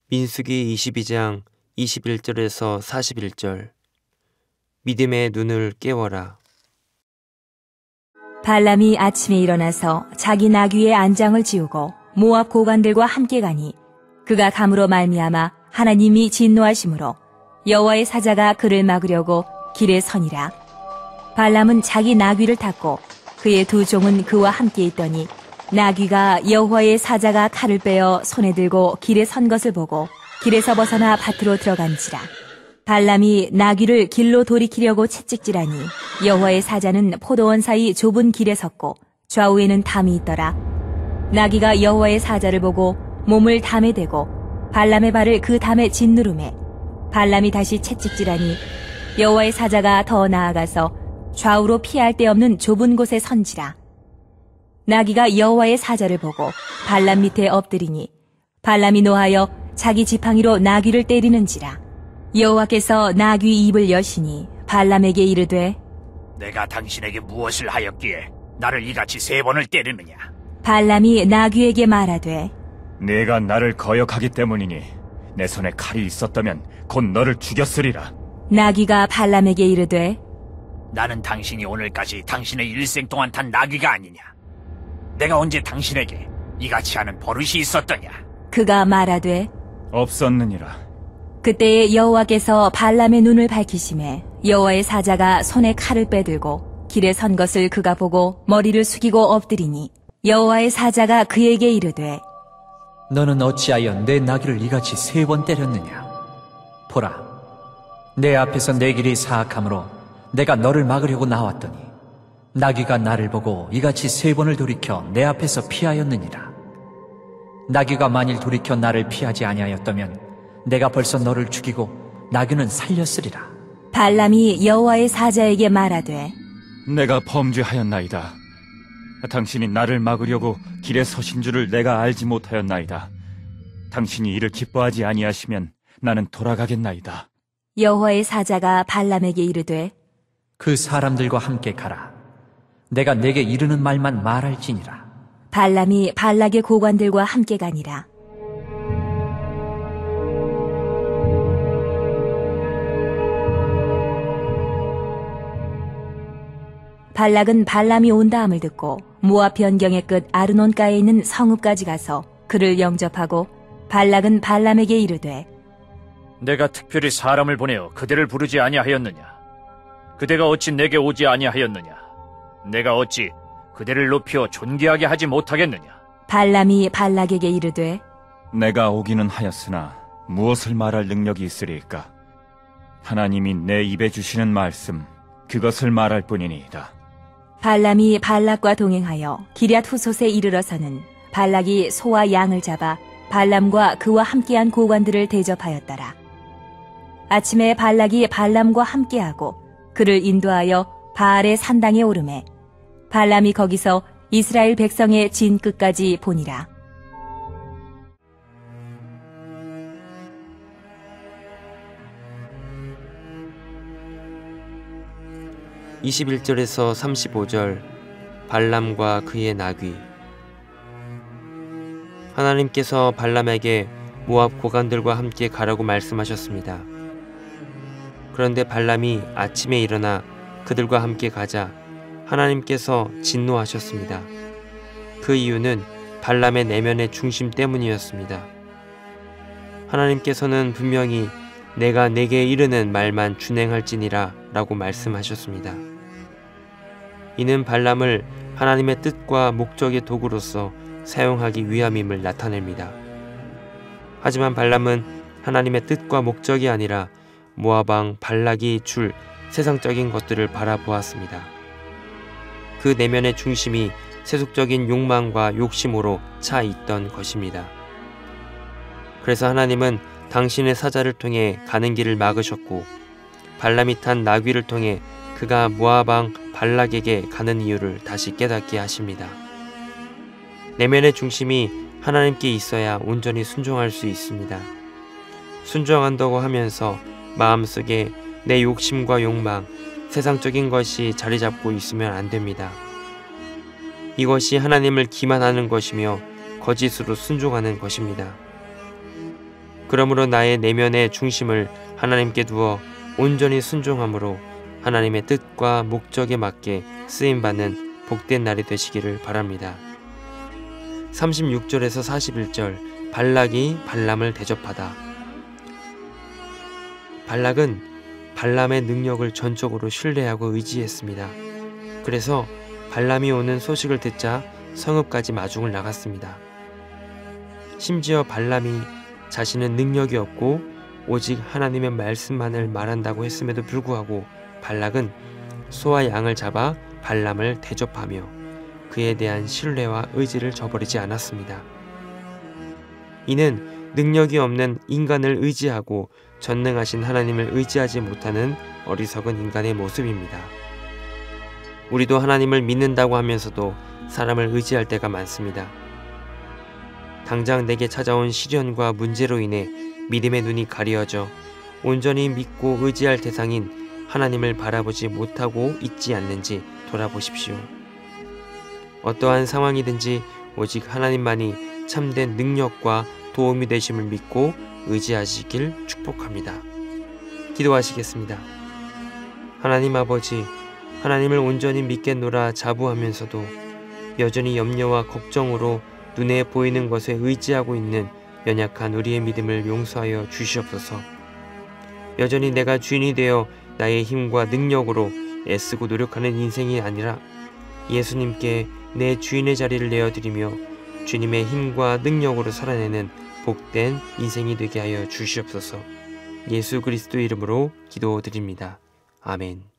민수기 22장 21절에서 41절. 믿음의 눈을 깨워라. 발람이 아침에 일어나서 자기 나귀의 안장을 지우고 모압 고관들과 함께 가니 그가 감으로 말미암아 하나님이 진노하심으로 여호와의 사자가 그를 막으려고 길에 서니라. 발람은 자기 나귀를 탔고 그의 두 종은 그와 함께 있더니 나귀가 여호와의 사자가 칼을 빼어 손에 들고 길에 선 것을 보고 길에서 벗어나 밭으로 들어간지라. 발람이 나귀를 길로 돌이키려고 채찍질하니 여호와의 사자는 포도원 사이 좁은 길에 섰고 좌우에는 담이 있더라. 나귀가 여호와의 사자를 보고 몸을 담에 대고 발람의 발을 그 담에 짓누르매 발람이 다시 채찍질하니 여호와의 사자가 더 나아가서 좌우로 피할 데 없는 좁은 곳에 선지라. 나귀가 여호와의 사자를 보고 발람 밑에 엎드리니 발람이 노하여 자기 지팡이로 나귀를 때리는지라. 여호와께서 나귀 입을 여시니 발람에게 이르되 내가 당신에게 무엇을 하였기에 나를 이같이 3번을 때리느냐? 발람이 나귀에게 말하되 네가 나를 거역하기 때문이니 내 손에 칼이 있었다면 곧 너를 죽였으리라. 나귀가 발람에게 이르되 나는 당신이 오늘까지 당신의 일생 동안 탄 나귀가 아니냐? 내가 언제 당신에게 이같이 하는 버릇이 있었더냐? 그가 말하되 없었느니라. 그때에 여호와께서 발람의 눈을 밝히시매 여호와의 사자가 손에 칼을 빼들고 길에 선 것을 그가 보고 머리를 숙이고 엎드리니 여호와의 사자가 그에게 이르되 너는 어찌하여 내 나귀를 이같이 3번 때렸느냐? 보라, 내 앞에서 내 길이 사악하므로 내가 너를 막으려고 나왔더니 나귀가 나를 보고 이같이 3번을 돌이켜 내 앞에서 피하였느니라. 나귀가 만일 돌이켜 나를 피하지 아니하였다면 내가 벌써 너를 죽이고 나귀는 살렸으리라. 발람이 여호와의 사자에게 말하되 내가 범죄하였나이다. 당신이 나를 막으려고 길에 서신 줄을 내가 알지 못하였나이다. 당신이 이를 기뻐하지 아니하시면 나는 돌아가겠나이다. 여호와의 사자가 발람에게 이르되 그 사람들과 함께 가라. 내가 내게 이르는 말만 말할지니라. 발람이 발락의 고관들과 함께 가니라. 발락은 발람이 온다함을 듣고 모압 변경의 끝 아르논가에 있는 성읍까지 가서 그를 영접하고 발락은 발람에게 이르되 내가 특별히 사람을 보내어 그대를 부르지 아니하였느냐? 그대가 어찌 내게 오지 아니하였느냐? 내가 어찌 그대를 높여 존귀하게 하지 못하겠느냐? 발람이 발락에게 이르되 내가 오기는 하였으나 무엇을 말할 능력이 있으리까? 하나님이 내 입에 주시는 말씀 그것을 말할 뿐이니이다. 발람이 발락과 동행하여 기럇 후솥에 이르러서는 발락이 소와 양을 잡아 발람과 그와 함께한 고관들을 대접하였더라. 아침에 발락이 발람과 함께하고 그를 인도하여 바알의 산당에 오르매 발람이 거기서 이스라엘 백성의 진 끝까지 보니라. (21절에서 35절) 발람과 그의 나귀. 하나님께서 발람에게 모압 고관들과 함께 가라고 말씀하셨습니다. 그런데 발람이 아침에 일어나 그들과 함께 가자 하나님께서 진노하셨습니다. 그 이유는 발람의 내면의 중심 때문이었습니다. 하나님께서는 분명히 내가 내게 이르는 말만 준행할지니라 라고 말씀하셨습니다. 이는 발람을 하나님의 뜻과 목적의 도구로서 사용하기 위함임을 나타냅니다. 하지만 발람은 하나님의 뜻과 목적이 아니라 모압 왕 발락이 줄 세상적인 것들을 바라보았습니다. 그 내면의 중심이 세속적인 욕망과 욕심으로 차 있던 것입니다. 그래서 하나님은 당신의 사자를 통해 가는 길을 막으셨고 발람이 탄 나귀를 통해 그가 모압 왕 발락에게 가는 이유를 다시 깨닫게 하십니다. 내면의 중심이 하나님께 있어야 온전히 순종할 수 있습니다. 순종한다고 하면서 마음속에 내 욕심과 욕망, 세상적인 것이 자리 잡고 있으면 안 됩니다. 이것이 하나님을 기만하는 것이며 거짓으로 순종하는 것입니다. 그러므로 나의 내면의 중심을 하나님께 두어 온전히 순종함으로 하나님의 뜻과 목적에 맞게 쓰임받는 복된 날이 되시기를 바랍니다. 36절에서 41절 발락이 발람을 대접하다. 발락은 발람의 능력을 전적으로 신뢰하고 의지했습니다. 그래서 발람이 오는 소식을 듣자 성읍까지 마중을 나갔습니다. 심지어 발람이 자신은 능력이 없고 오직 하나님의 말씀만을 말한다고 했음에도 불구하고 발락은 소와 양을 잡아 발람을 대접하며 그에 대한 신뢰와 의지를 저버리지 않았습니다. 이는 능력이 없는 인간을 의지하고 전능하신 하나님을 의지하지 못하는 어리석은 인간의 모습입니다. 우리도 하나님을 믿는다고 하면서도 사람을 의지할 때가 많습니다. 당장 내게 찾아온 시련과 문제로 인해 믿음의 눈이 가려져 온전히 믿고 의지할 대상인 하나님을 바라보지 못하고 있지 않는지 돌아보십시오. 어떠한 상황이든지 오직 하나님만이 참된 능력과 도움이 되심을 믿고 의지하시길 축복합니다. 기도하시겠습니다. 하나님 아버지, 하나님을 온전히 믿겠노라 자부하면서도 여전히 염려와 걱정으로 눈에 보이는 것에 의지하고 있는 연약한 우리의 믿음을 용서하여 주시옵소서. 여전히 내가 주인이 되어 나의 힘과 능력으로 애쓰고 노력하는 인생이 아니라 예수님께 내 주인의 자리를 내어드리며 주님의 힘과 능력으로 살아내는 복된 인생이 되게 하여 주시옵소서. 예수 그리스도 이름으로 기도드립니다. 아멘.